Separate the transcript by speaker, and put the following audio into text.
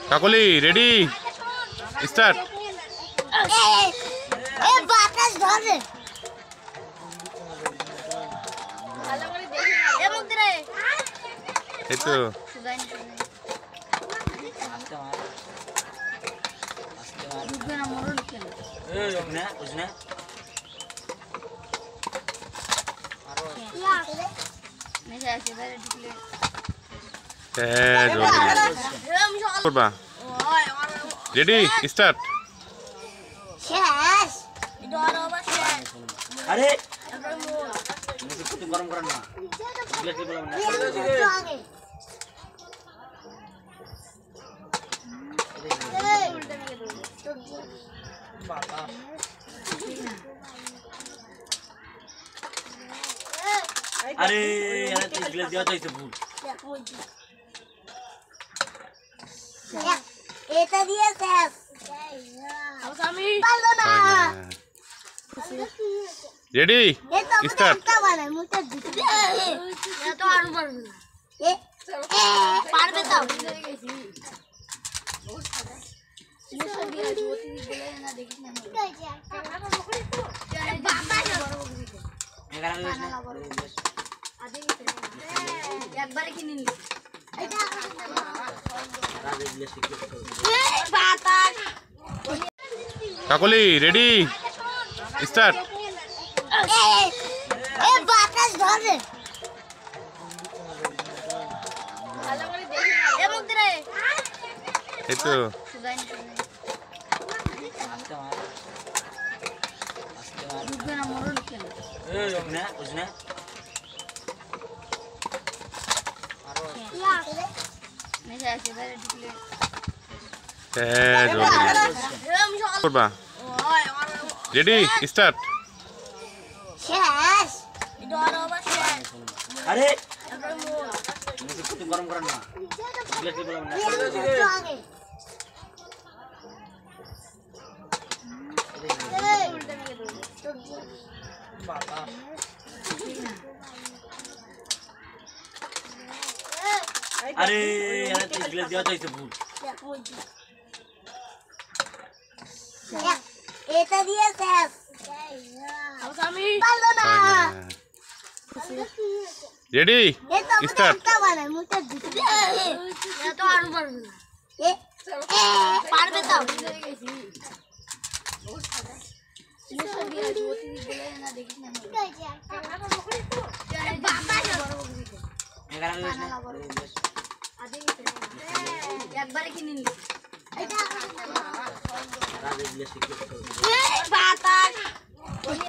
Speaker 1: কাকলি ready start.
Speaker 2: বাতাস ধরে
Speaker 1: এই তো করবা রেডি স্টার্ট।
Speaker 2: শেষ
Speaker 3: আরে গরম করেন না আরে গ্লাস দেওয়া তো ভুল
Speaker 2: এটা দিয়ে শেষ আমি পারবো না
Speaker 1: রেডি স্টার্ট।
Speaker 2: পারবে তো একবারে কিনে নিল
Speaker 1: কাকলি রেডি স্টার্ট।
Speaker 2: বাতাস ধরে
Speaker 1: এই তো করবা রেডি স্টার্ট।
Speaker 2: শেষ
Speaker 3: আরে গরম করেন না আরে গ্লাস দেওয়া তো ভুল
Speaker 2: এটা দিয়ে শেষ আমি পারবো না
Speaker 1: রেডি স্টার্ট।
Speaker 2: পারবে তো একবারে কিনে নিল